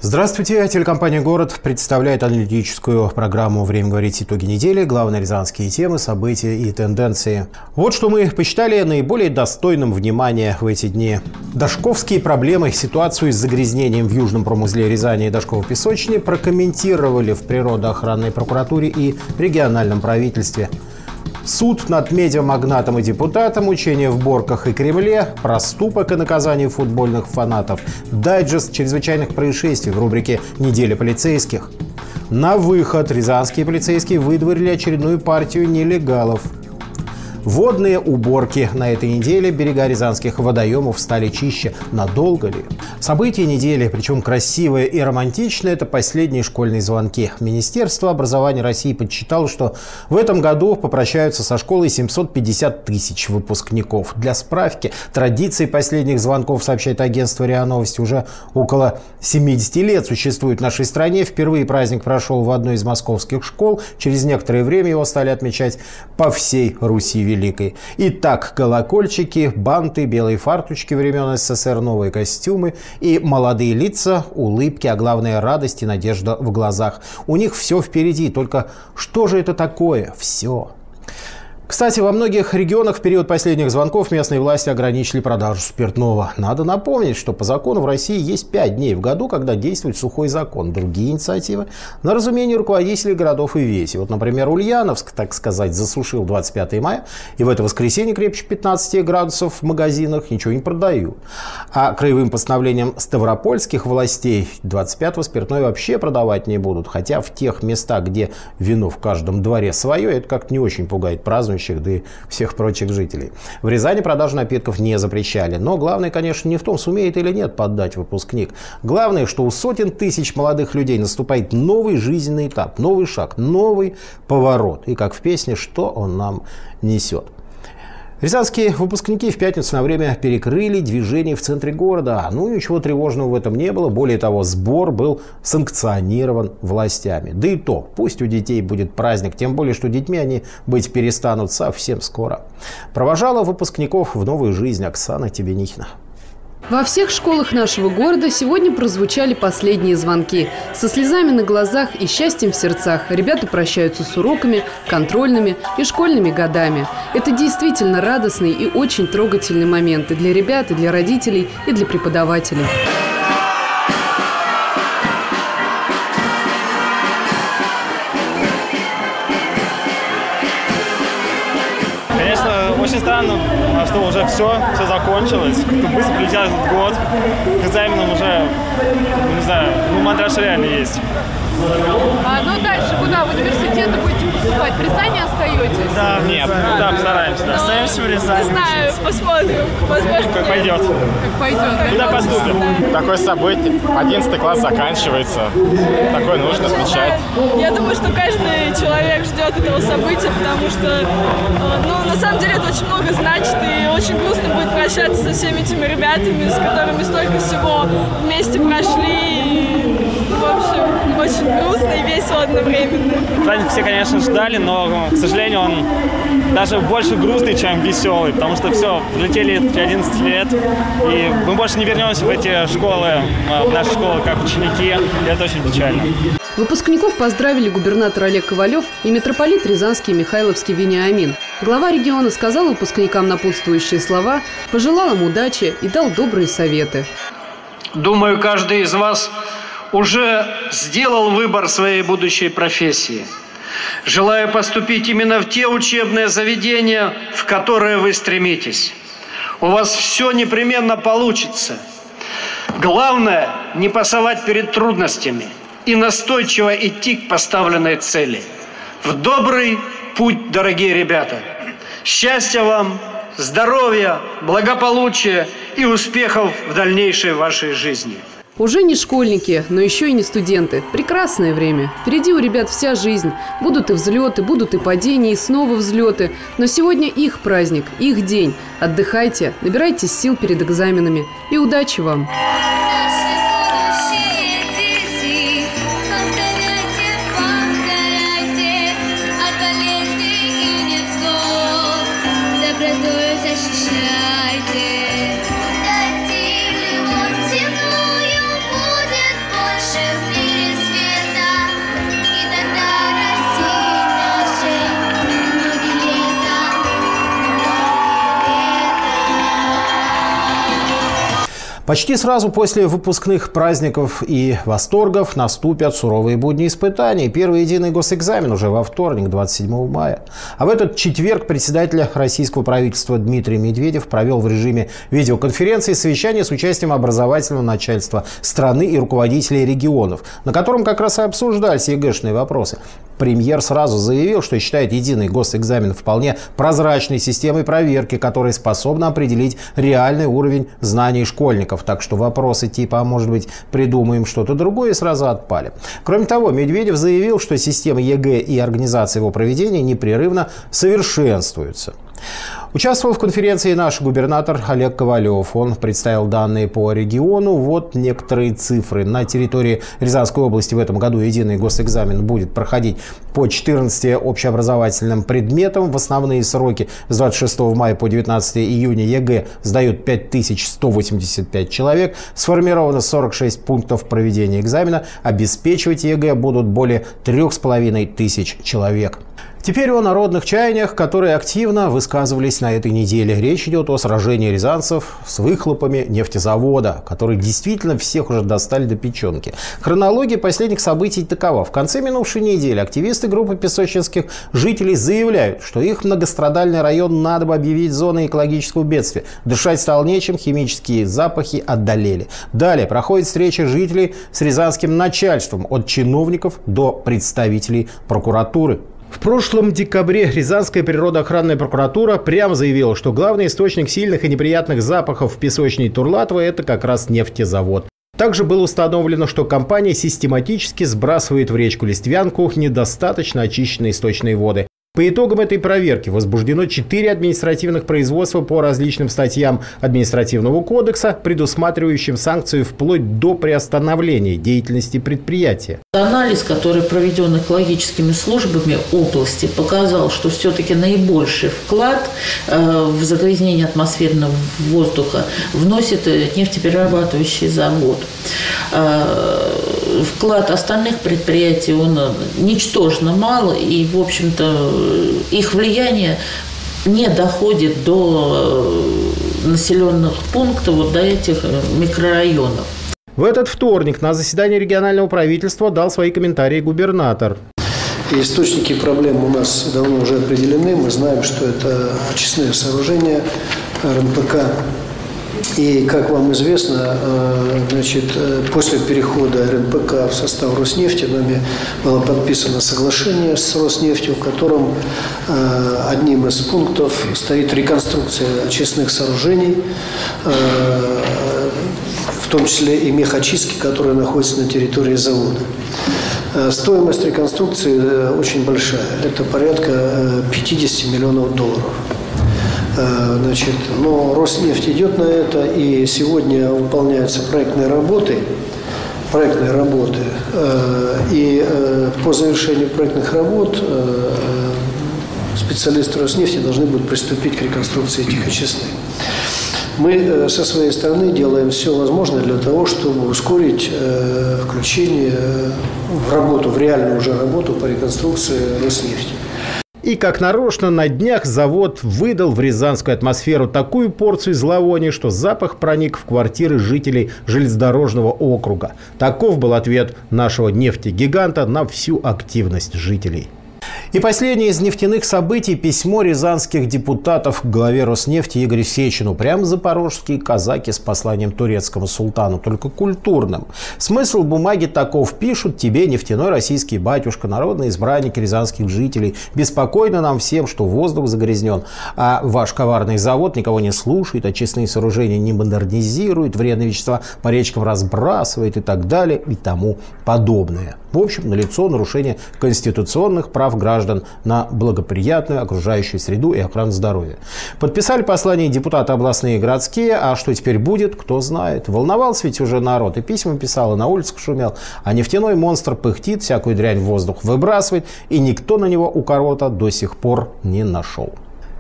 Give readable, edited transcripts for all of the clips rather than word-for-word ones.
Здравствуйте. Телекомпания «Город» представляет аналитическую программу «Время говорить. Итоги недели». Главные рязанские темы, события и тенденции. Вот что мы посчитали наиболее достойным внимания в эти дни. Дашковские проблемы, ситуацию с загрязнением в Южном промузле Рязани и Дашково-Песочной прокомментировали в природоохранной прокуратуре и региональном правительстве. Суд над медиамагнатом и депутатом, учения в Борках и Кремле, проступок и наказание футбольных фанатов, дайджест чрезвычайных происшествий в рубрике «Неделя полицейских». На выход рязанские полицейские выдворили очередную партию нелегалов. Водные уборки. На этой неделе берега рязанских водоемов стали чище. Надолго ли? События недели, причем красивое и романтичное, это последние школьные звонки. Министерство образования России подсчитало, что в этом году попрощаются со школой 750 тысяч выпускников. Для справки, традиции последних звонков, сообщает агентство РИА Новости, уже около 70 лет существует в нашей стране. Впервые праздник прошел в одной из московских школ. Через некоторое время его стали отмечать по всей Руси Великой. Итак, колокольчики, банты, белые фарточки времен СССР, новые костюмы и молодые лица, улыбки, а главное радость и надежда в глазах. У них все впереди, только что же это такое? Все. Кстати, во многих регионах в период последних звонков местные власти ограничили продажу спиртного. Надо напомнить, что по закону в России есть 5 дней в году, когда действует сухой закон. Другие инициативы на разумение руководителей городов и весей. Вот, например, Ульяновск, так сказать, засушил 25 мая, и в это воскресенье крепче 15 градусов в магазинах ничего не продают. А краевым постановлением ставропольских властей 25-го спиртное вообще продавать не будут. Хотя в тех местах, где вино в каждом дворе свое, это как-то не очень пугает празднующих, да и всех прочих жителей. В Рязани продажу напитков не запрещали. Но главное, конечно, не в том, сумеет или нет поддать выпускник. Главное, что у сотен тысяч молодых людей наступает новый жизненный этап, новый шаг, новый поворот. И как в песне, что он нам несет. Рязанские выпускники в пятницу на время перекрыли движение в центре города. Ну, ничего тревожного в этом не было. Более того, сбор был санкционирован властями. Да и то, пусть у детей будет праздник, тем более, что детьми они быть перестанут совсем скоро. Провожала выпускников в новую жизнь Оксана Тебенихина. Во всех школах нашего города сегодня прозвучали последние звонки. Со слезами на глазах и счастьем в сердцах ребята прощаются с уроками, контрольными и школьными годами. Это действительно радостный и очень трогательный момент и для ребят, и для родителей, и для преподавателей. Очень странно, что уже все закончилось. Как-то быстро прилетел этот год. К экзаменам уже, не знаю, мандраж реально есть. Ну дальше куда? В университет будете поступать? В Рязани остаетесь? Да, нет, да, постараемся. Да. Остаемся в Рязани. Не знаю, посмотрим. Возможно, как пойдет. Как пойдет. Куда поступим? Такое событие. 11 класс заканчивается. Такое нужно отмечать. Я думаю, что каждый человек ждет этого события, потому что, на самом деле, это очень много значит, и очень грустно будет прощаться со всеми этими ребятами, с которыми столько всего вместе прошли. И, в общем, очень грустно и весело одновременно. Праздник все, конечно, ждали, но, к сожалению, он даже больше грустный, чем веселый, потому что все, прилетели 11 лет, и мы больше не вернемся в эти школы, в наши школы, как ученики, и это очень печально. Выпускников поздравили губернатор Олег Ковалев и митрополит Рязанский Михайловский Вениамин. Глава региона сказал выпускникам напутствующие слова, пожелал им удачи и дал добрые советы. Думаю, каждый из вас уже сделал выбор своей будущей профессии. Желаю поступить именно в те учебные заведения, в которые вы стремитесь. У вас все непременно получится. Главное – не пасовать перед трудностями и настойчиво идти к поставленной цели. В добрый путь, дорогие ребята! Счастья вам, здоровья, благополучия и успехов в дальнейшей вашей жизни! Уже не школьники, но еще и не студенты. Прекрасное время. Впереди у ребят вся жизнь. Будут и взлеты, будут и падения, и снова взлеты. Но сегодня их праздник, их день. Отдыхайте, набирайтесь сил перед экзаменами. И удачи вам! Защищайте, дайте ли он земную, будет больше Почти сразу после выпускных праздников и восторгов наступят суровые будни испытаний. Первый единый госэкзамен уже во вторник, 27 мая. А в этот четверг председатель российского правительства Дмитрий Медведев провел в режиме видеоконференции совещание с участием образовательного начальства страны и руководителей регионов, на котором как раз и обсуждались ЕГЭшные вопросы. Премьер сразу заявил, что считает единый госэкзамен вполне прозрачной системой проверки, которая способна определить реальный уровень знаний школьников. Так что вопросы типа «а может быть придумаем что-то другое» сразу отпали. Кроме того, Медведев заявил, что система ЕГЭ и организация его проведения непрерывно совершенствуются. Участвовал в конференции наш губернатор Олег Ковалев. Он представил данные по региону. Вот некоторые цифры. На территории Рязанской области в этом году единый госэкзамен будет проходить по 14 общеобразовательным предметам. В основные сроки с 26 мая по 19 июня ЕГЭ сдают 5185 человек. Сформировано 46 пунктов проведения экзамена. Обеспечивать ЕГЭ будут более 3500 человек. Теперь о народных чаяниях, которые активно высказывались на этой неделе. Речь идет о сражении рязанцев с выхлопами нефтезавода, которые действительно всех уже достали до печенки. Хронология последних событий такова. В конце минувшей недели активисты группы песочинских жителей заявляют, что их многострадальный район надо бы объявить зоной экологического бедствия. Дышать стало нечем, химические запахи одолели. Далее проходит встреча жителей с рязанским начальством, от чиновников до представителей прокуратуры. В прошлом декабре Рязанская природоохранная прокуратура прямо заявила, что главный источник сильных и неприятных запахов в песочной Турлатово – это как раз нефтезавод. Также было установлено, что компания систематически сбрасывает в речку Листвянку недостаточно очищенные сточные воды. По итогам этой проверки возбуждено 4 административных производства по различным статьям Административного кодекса, предусматривающим санкцию вплоть до приостановления деятельности предприятия. Анализ, который проведен экологическими службами области, показал, что все-таки наибольший вклад в загрязнение атмосферного воздуха вносит нефтеперерабатывающий завод. Вклад остальных предприятий, он ничтожно мал, и, в общем-то, их влияние не доходит до населенных пунктов, вот до этих микрорайонов. В этот вторник на заседании регионального правительства дал свои комментарии губернатор. Источники проблем у нас давно уже определены. Мы знаем, что это очистные сооружения РНПК. И, как вам известно, после перехода РНПК в состав Роснефти нами было подписано соглашение с Роснефтью, в котором одним из пунктов стоит реконструкция очистных сооружений, в том числе и мехочистки, которые находятся на территории завода. Стоимость реконструкции очень большая. Это порядка 50 миллионов долларов. Но Роснефть идет на это, и сегодня выполняются проектные работы. И по завершению проектных работ специалисты Роснефти должны будут приступить к реконструкции этих очистных. Мы со своей стороны делаем все возможное для того, чтобы ускорить включение в реальную уже работу по реконструкции Роснефти. И как нарочно на днях завод выдал в рязанскую атмосферу такую порцию зловония, что запах проник в квартиры жителей железнодорожного округа. Таков был ответ нашего нефтегиганта на всю активность жителей. И последнее из нефтяных событий – письмо рязанских депутатов к главе Роснефти Игорю Сечину. Прямо запорожские казаки с посланием турецкому султану, только культурным. Смысл бумаги таков: пишут тебе, нефтяной российский батюшка, народный избранник рязанских жителей. Беспокойно нам всем, что воздух загрязнен, а ваш коварный завод никого не слушает, очистные сооружения не модернизирует, вредные вещества по речкам разбрасывает и так далее и тому подобное. В общем, налицо нарушение конституционных прав граждан на благоприятную окружающую среду и охрану здоровья. Подписали послание депутаты областные и городские, а что теперь будет, кто знает. Волновался ведь уже народ, и письма писал, и на улицах шумел. А нефтяной монстр пыхтит, всякую дрянь в воздух выбрасывает, и никто на него укорота до сих пор не нашел.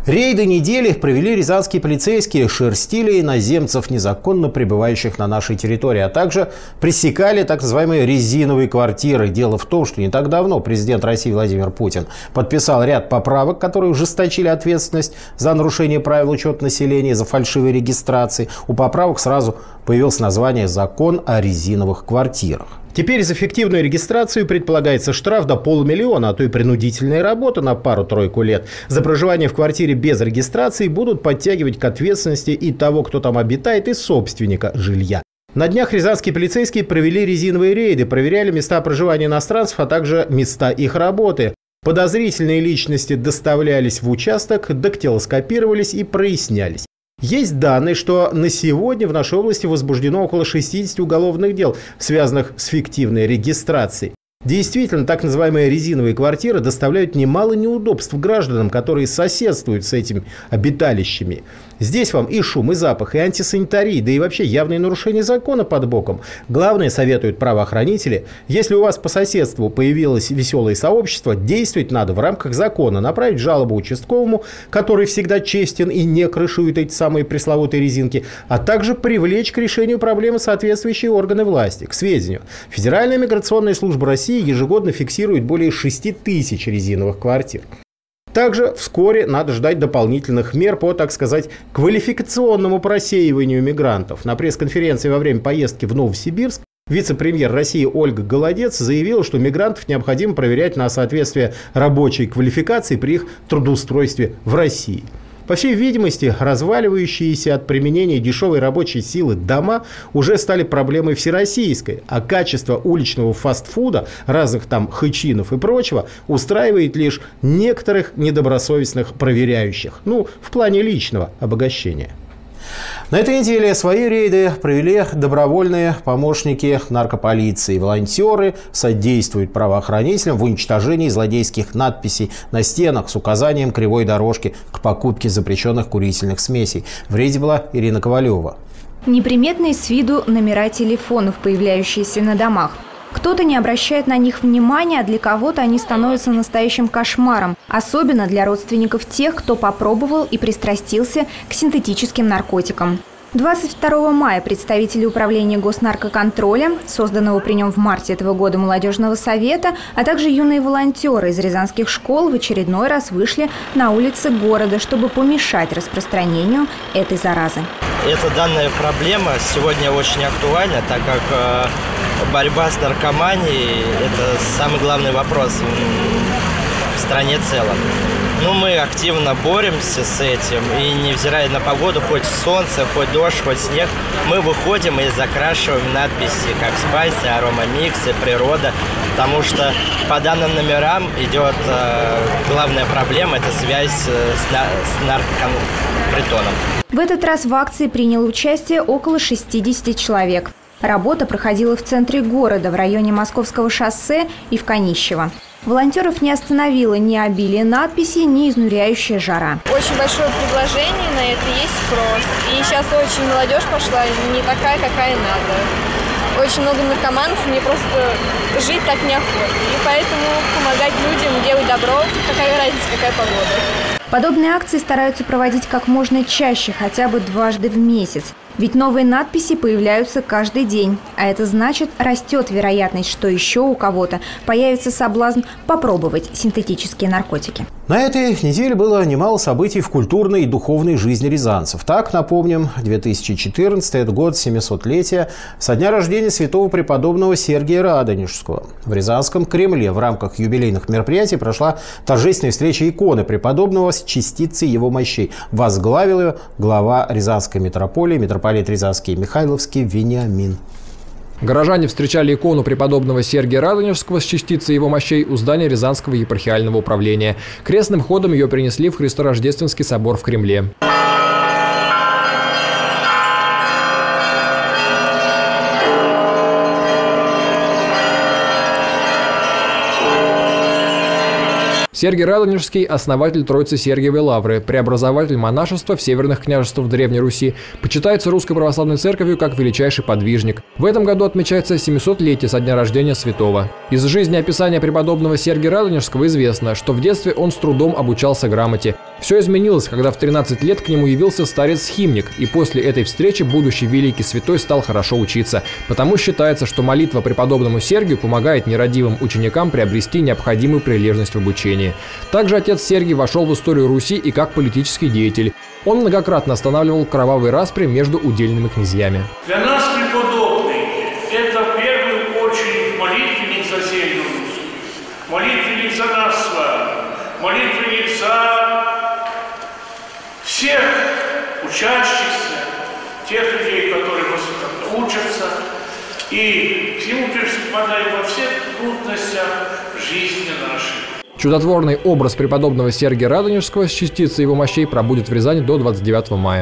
Рейды недели провели рязанские полицейские, шерстили иноземцев, незаконно пребывающих на нашей территории, а также пресекали так называемые резиновые квартиры. Дело в том, что не так давно президент России Владимир Путин подписал ряд поправок, которые ужесточили ответственность за нарушение правил учета населения, за фальшивые регистрации. У поправок сразу появилось название «Закон о резиновых квартирах». Теперь за фиктивную регистрацию предполагается штраф до 500 000, а то и принудительная работа на пару-тройку лет. За проживание в квартире без регистрации будут подтягивать к ответственности и того, кто там обитает, и собственника жилья. На днях рязанские полицейские провели резиновые рейды, проверяли места проживания иностранцев, а также места их работы. Подозрительные личности доставлялись в участок, дактилоскопировались и прояснялись. Есть данные, что на сегодня в нашей области возбуждено около 60 уголовных дел, связанных с фиктивной регистрацией. Действительно, так называемые резиновые квартиры доставляют немало неудобств гражданам, которые соседствуют с этими обиталищами. Здесь вам и шум, и запах, и антисанитария, да и вообще явные нарушения закона под боком. Главное, советуют правоохранители, если у вас по соседству появилось веселое сообщество, действовать надо в рамках закона, направить жалобу участковому, который всегда честен и не крышует эти самые пресловутые резинки, а также привлечь к решению проблемы соответствующие органы власти. К сведению, Федеральная миграционная служба России ежегодно фиксирует более 6000 резиновых квартир. Также вскоре надо ждать дополнительных мер по, так сказать, квалификационному просеиванию мигрантов. На пресс-конференции во время поездки в Новосибирск вице-премьер России Ольга Голодец заявила, что мигрантов необходимо проверять на соответствие рабочей квалификации при их трудоустройстве в России. По всей видимости, разваливающиеся от применения дешевой рабочей силы дома уже стали проблемой всероссийской, а качество уличного фастфуда, разных там хычинов и прочего, устраивает лишь некоторых недобросовестных проверяющих, в плане личного обогащения. На этой неделе свои рейды провели добровольные помощники наркополиции. Волонтеры содействуют правоохранителям в уничтожении злодейских надписей на стенах с указанием кривой дорожки к покупке запрещенных курительных смесей. В рейде была Ирина Ковалева. Неприметные с виду номера телефонов, появляющиеся на домах. Кто-то не обращает на них внимания, а для кого-то они становятся настоящим кошмаром. Особенно для родственников тех, кто попробовал и пристрастился к синтетическим наркотикам. 22 мая представители Управления госнаркоконтроля, созданного при нем в марте этого года молодежного совета, а также юные волонтеры из рязанских школ в очередной раз вышли на улицы города, чтобы помешать распространению этой заразы. Эта данная проблема сегодня очень актуальна, так как борьба с наркоманией – это самый главный вопрос в стране в целом. Мы активно боремся с этим, и невзирая на погоду, хоть солнце, хоть дождь, хоть снег, мы выходим и закрашиваем надписи, как «Спайсы», «Аромамиксы», «Природа», потому что по данным номерам идет главная проблема – это связь с наркопритоном. В этот раз в акции приняло участие около 60 человек. Работа проходила в центре города, в районе Московского шоссе и в Канищево. Волонтеров не остановило ни обилие надписей, ни изнуряющая жара. Очень большое предложение, на это есть спрос. И сейчас очень молодежь пошла, не такая, какая надо. Очень много наркоманов, мне просто жить так неохота. И поэтому помогать людям, делать добро, какая разница, какая погода. Подобные акции стараются проводить как можно чаще, хотя бы дважды в месяц. Ведь новые надписи появляются каждый день. А это значит, растет вероятность, что еще у кого-то появится соблазн попробовать синтетические наркотики. На этой неделе было немало событий в культурной и духовной жизни рязанцев. Так, напомним, 2014 – это год 700-летия со дня рождения святого преподобного Сергия Радонежского. В Рязанском Кремле в рамках юбилейных мероприятий прошла торжественная встреча иконы преподобного с частицей его мощей. Возглавил ее глава Рязанской митрополии, митрополит Рязанский и Михайловский Вениамин. Горожане встречали икону преподобного Сергия Радонежского с частицей его мощей у здания Рязанского епархиального управления. Крестным ходом ее принесли в Христорождественский собор в Кремле. Сергий Радонежский – основатель Троицы Сергиевой Лавры, преобразователь монашества в северных княжествах Древней Руси, почитается Русской Православной Церковью как величайший подвижник. В этом году отмечается 700-летие со дня рождения святого. Из жизни описания преподобного Сергия Радонежского известно, что в детстве он с трудом обучался грамоте. Все изменилось, когда в 13 лет к нему явился старец-схимник, и после этой встречи будущий великий святой стал хорошо учиться, потому считается, что молитва преподобному Сергию помогает нерадивым ученикам приобрести необходимую прилежность в обучении. Также отец Сергий вошел в историю Руси и как политический деятель. Он многократно останавливал кровавые распри между удельными князьями. Для нас преподобный – это в первую очередь молитвенник за Северную Русь, молитвенник за нас с вами, молитвенник за всех учащихся, тех людей, которые учатся, и всему помогают во всех трудностях жизни нашей. Чудотворный образ преподобного Сергия Радонежского с частицей его мощей пробудет в Рязани до 29 мая.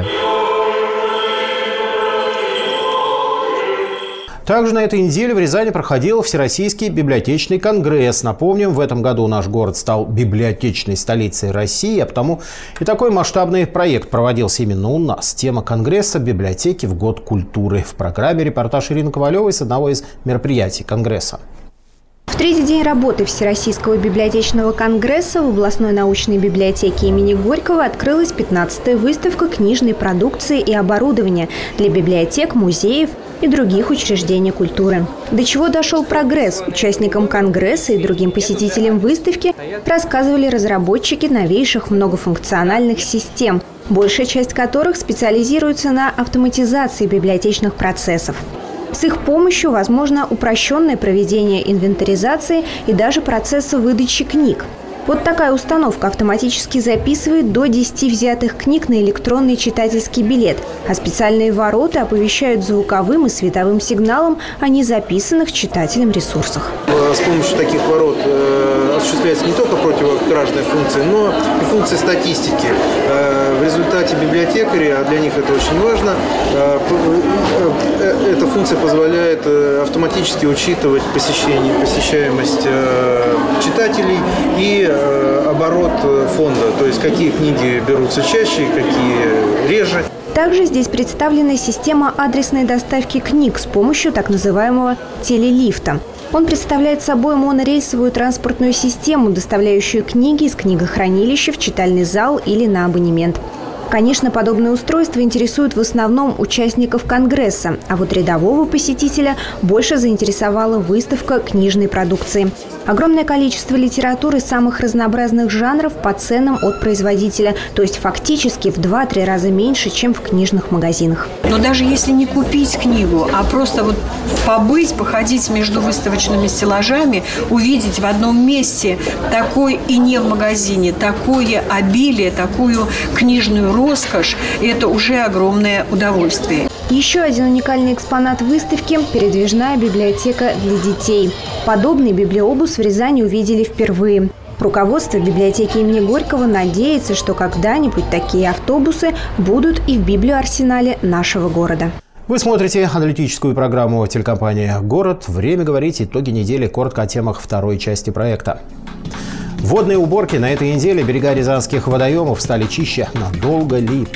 Также на этой неделе в Рязани проходил Всероссийский библиотечный конгресс. Напомним, в этом году наш город стал библиотечной столицей России, а потому и такой масштабный проект проводился именно у нас. Тема конгресса – библиотеки в год культуры. В программе репортаж Ирины Ковалевой с одного из мероприятий конгресса. В третий день работы Всероссийского библиотечного конгресса в областной научной библиотеке имени Горького открылась 15-я выставка книжной продукции и оборудования для библиотек, музеев и других учреждений культуры. До чего дошел прогресс, участникам конгресса и другим посетителям выставки рассказывали разработчики новейших многофункциональных систем, большая часть которых специализируется на автоматизации библиотечных процессов. С их помощью возможно упрощенное проведение инвентаризации и даже процесса выдачи книг. Вот такая установка автоматически записывает до 10 взятых книг на электронный читательский билет, а специальные ворота оповещают звуковым и световым сигналом о незаписанных читателем ресурсах. С помощью таких ворот осуществляется не только противокражная функция, но и функция статистики. В результате библиотекари, а для них это очень важно, эта функция позволяет автоматически учитывать посещаемость читателей и оборот фонда, то есть какие книги берутся чаще, какие реже. Также здесь представлена система адресной доставки книг с помощью так называемого телелифта. Он представляет собой монорейсовую транспортную систему, доставляющую книги из книгохранилища в читальный зал или на абонемент. Конечно, подобные устройства интересуют в основном участников конгресса, а вот рядового посетителя больше заинтересовала выставка книжной продукции. Огромное количество литературы самых разнообразных жанров по ценам от производителя, то есть фактически в 2-3 раза меньше, чем в книжных магазинах. Но даже если не купить книгу, а просто вот побыть, походить между выставочными стеллажами, увидеть в одном месте такой и не в магазине, такое обилие, такую книжную роскошь, это уже огромное удовольствие. Еще один уникальный экспонат выставки – передвижная библиотека для детей. Подобный библиобус в Рязани увидели впервые. Руководство библиотеки имени Горького надеется, что когда-нибудь такие автобусы будут и в библиоарсенале нашего города. Вы смотрите аналитическую программу телекомпании «Город». Время говорить итоги недели. Коротко о темах второй части проекта. Водные уборки на этой неделе. Берега рязанских водоемов стали чище. Надолго ли?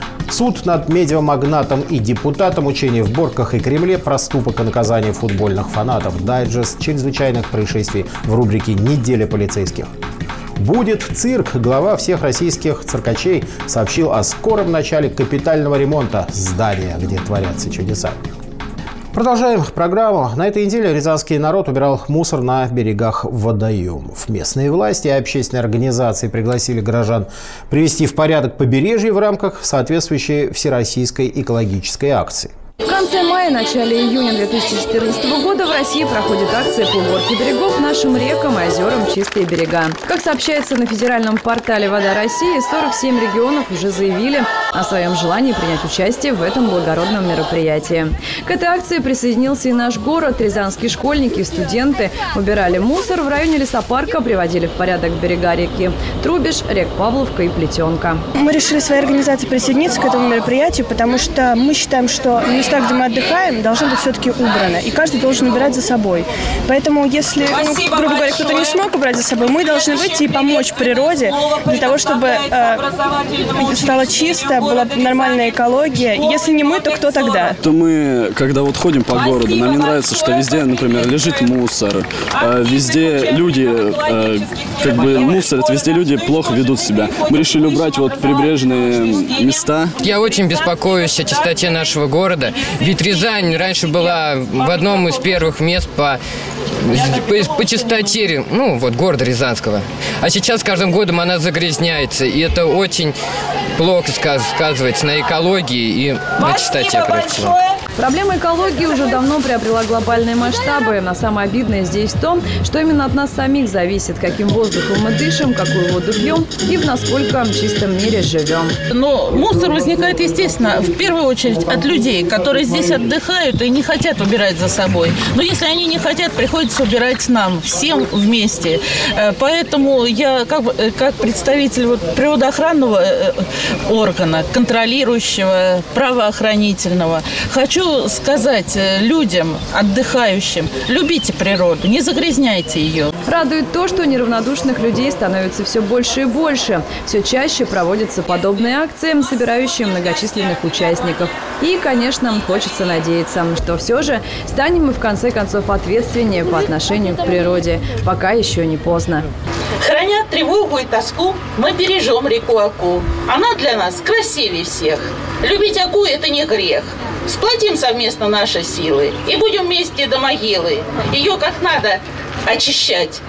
Суд над медиамагнатом и депутатом, учение в Борках и Кремле, проступок и наказание футбольных фанатов, дайджест чрезвычайных происшествий в рубрике «Неделя полицейских». Будет цирк. Глава всех российских циркачей сообщил о скором начале капитального ремонта здания, где творятся чудеса. Продолжаем программу. На этой неделе рязанский народ убирал мусор на берегах водоемов. Местные власти и общественные организации пригласили горожан привести в порядок побережье в рамках соответствующей всероссийской экологической акции. В конце мая, начале июня 2014 года в России проходит акция по уборке берегов нашим рекам и озерам «Чистые берега». Как сообщается на федеральном портале «Вода России», 47 регионов уже заявили о своем желании принять участие в этом благородном мероприятии. К этой акции присоединился и наш город. Рязанские школьники и студенты убирали мусор в районе лесопарка, приводили в порядок берега реки Трубеж, рек Павловка и Плетенка. Мы решили своей организацией присоединиться к этому мероприятию, потому что мы считаем, что не места, где мы отдыхаем, должны быть все-таки убраны. И каждый должен убирать за собой. Поэтому, если, грубо говоря, кто-то не смог убрать за собой, мы должны выйти и помочь природе для того, чтобы стало чисто, была нормальная экология. И если не мы, то кто тогда? То мы, когда вот ходим по городу, нам не нравится, что везде, например, лежит мусор, везде люди мусорят, везде люди плохо ведут себя. Мы решили убрать вот прибрежные места. Я очень беспокоюсь о чистоте нашего города, ведь Рязань раньше была в одном из первых мест по чистоте, города Рязанского. А сейчас с каждым годом она загрязняется, и это очень плохо сказывается на экологии и на чистоте, прежде всего. Проблема экологии уже давно приобрела глобальные масштабы. Но самое обидное здесь в том, что именно от нас самих зависит, каким воздухом мы дышим, какую воду пьем и в насколько чистом мире живем. Но мусор возникает, естественно, в первую очередь от людей, которые здесь отдыхают и не хотят убирать за собой. Но если они не хотят, приходится убирать нам, всем вместе. Поэтому я, как представитель природоохранного органа, контролирующего, правоохранительного, хочу сказать людям, отдыхающим, любите природу, не загрязняйте ее. Радует то, что неравнодушных людей становится все больше и больше. Все чаще проводятся подобные акции, собирающие многочисленных участников. И, конечно, хочется надеяться, что все же станем мы в конце концов ответственнее по отношению к природе, пока еще не поздно. Храня тревогу и тоску, мы бережем реку Аку. Она для нас красивее всех. Любить Аку – это не грех. Сплотим совместно наши силы и будем вместе до могилы. Ее как надо очищать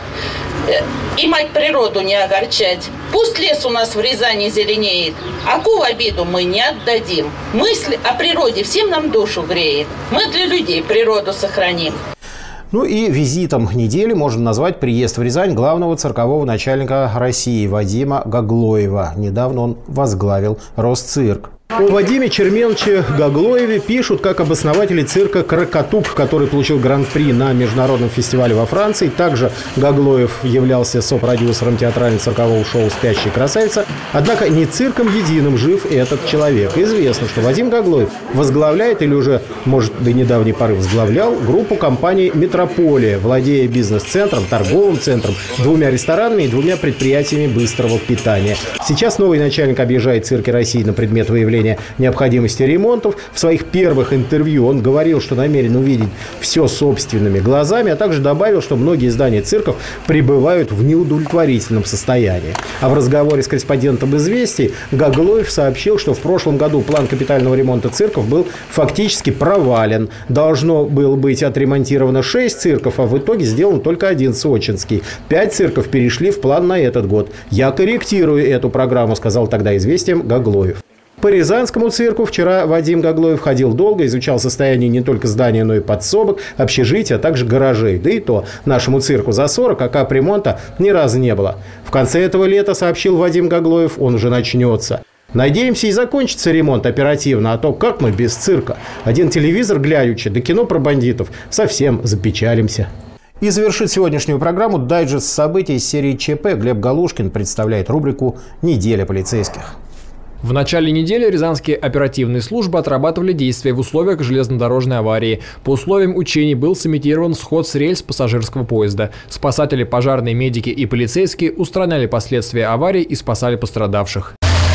и мать природу не огорчать. Пусть лес у нас в Рязани зеленеет, Аку в обиду мы не отдадим. Мысль о природе всем нам душу греет. Мы для людей природу сохраним. Ну и визитом недели можно назвать приезд в Рязань главного циркового начальника России Вадима Гаглоева. Недавно он возглавил Росцирк. О Вадиме Черменовиче Гаглоеве пишут как об основателе цирка «Крокотук», который получил гран-при на международном фестивале во Франции. Также Гаглоев являлся сопродюсером театрально-циркового шоу «Спящая красавица». Однако не цирком единым жив этот человек. Известно, что Вадим Гаглоев возглавляет или уже, может, до недавней поры возглавлял группу компании «Метрополия», владея бизнес-центром, торговым центром, 2 ресторанами и 2 предприятиями быстрого питания. Сейчас новый начальник объезжает цирки России на предмет выявления необходимости ремонтов. В своих первых интервью он говорил, что намерен увидеть все собственными глазами, а также добавил, что многие здания цирков пребывают в неудовлетворительном состоянии. А в разговоре с корреспондентом «Известий» Гаглоев сообщил, что в прошлом году план капитального ремонта цирков был фактически провален. Должно было быть отремонтировано 6 цирков, а в итоге сделан только 1 сочинский. 5 цирков перешли в план на этот год. «Я корректирую эту программу», сказал тогда «Известиям» Гаглоев. По Рязанскому цирку вчера Вадим Гаглоев ходил долго, изучал состояние не только здания, но и подсобок, общежития, а также гаражей. Да и то нашему цирку за 40, а капремонта ни разу не было. В конце этого лета, сообщил Вадим Гаглоев, он уже начнется. Надеемся, и закончится ремонт оперативно, а то как мы без цирка? Один телевизор глядячи, да кино про бандитов, совсем запечалимся. И завершит сегодняшнюю программу дайджест событий из серии ЧП. Глеб Галушкин представляет рубрику «Неделя полицейских». В начале недели рязанские оперативные службы отрабатывали действия в условиях железнодорожной аварии. По условиям учений был сымитирован сход с рельс пассажирского поезда. Спасатели, пожарные, медики и полицейские устраняли последствия аварии и спасали пострадавших.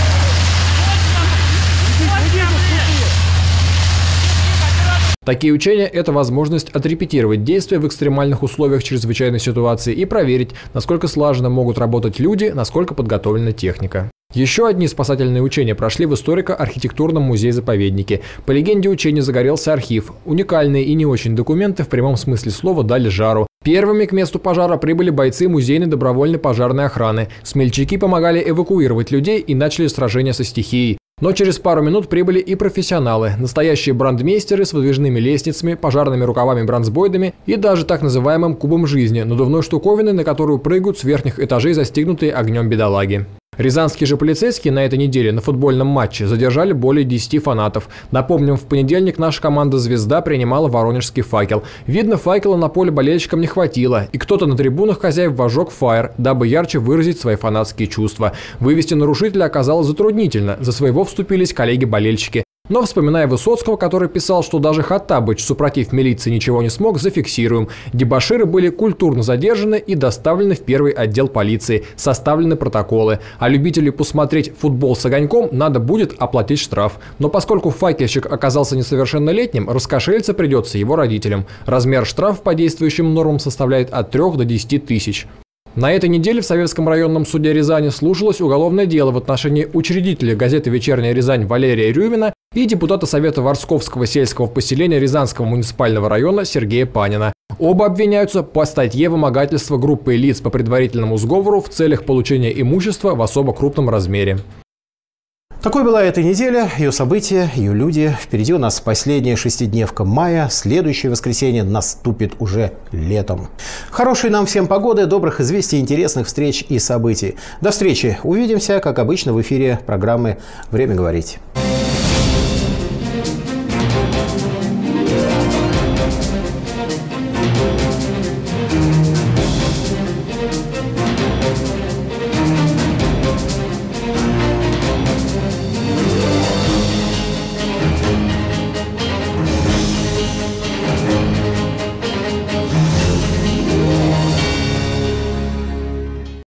Такие учения – это возможность отрепетировать действия в экстремальных условиях чрезвычайной ситуации и проверить, насколько слаженно могут работать люди, насколько подготовлена техника. Еще одни спасательные учения прошли в историко-архитектурном музее-заповеднике. По легенде, учения загорелся архив. Уникальные и не очень документы в прямом смысле слова дали жару. Первыми к месту пожара прибыли бойцы музейной добровольной пожарной охраны. Смельчаки помогали эвакуировать людей и начали сражение со стихией. Но через пару минут прибыли и профессионалы, настоящие брандмейстеры с выдвижными лестницами, пожарными рукавами-бронзбойдами и даже так называемым кубом жизни, надувной штуковиной, на которую прыгают с верхних этажей застигнутые огнем бедолаги. Рязанские же полицейские на этой неделе на футбольном матче задержали более 10 фанатов. Напомним, в понедельник наша команда «Звезда» принимала воронежский «Факел». Видно, факела на поле болельщикам не хватило, и кто-то на трибунах хозяев возжег фаер, дабы ярче выразить свои фанатские чувства. Вывести нарушителя оказалось затруднительно, за своего вступились коллеги-болельщики. Но, вспоминая Высоцкого, который писал, что даже Хоттабыч, супротив милиции, ничего не смог, зафиксируем. Дебоширы были культурно задержаны и доставлены в первый отдел полиции. Составлены протоколы. А любителю посмотреть футбол с огоньком надо будет оплатить штраф. Но поскольку факельщик оказался несовершеннолетним, раскошелиться придется его родителям. Размер штрафа по действующим нормам составляет от 3 до 10 тысяч. На этой неделе в Советском районном суде Рязани слушалось уголовное дело в отношении учредителя газеты «Вечерняя Рязань» Валерия Рюмина и депутата Совета Ворсковского сельского поселения Рязанского муниципального района Сергея Панина. Оба обвиняются по статье вымогательства группы лиц по предварительному сговору в целях получения имущества в особо крупном размере. Такой была эта неделя, ее события, ее люди. Впереди у нас последняя шестидневка мая. Следующее воскресенье наступит уже летом. Хорошей нам всем погоды, добрых известий, интересных встреч и событий. До встречи. Увидимся, как обычно, в эфире программы «Время говорить».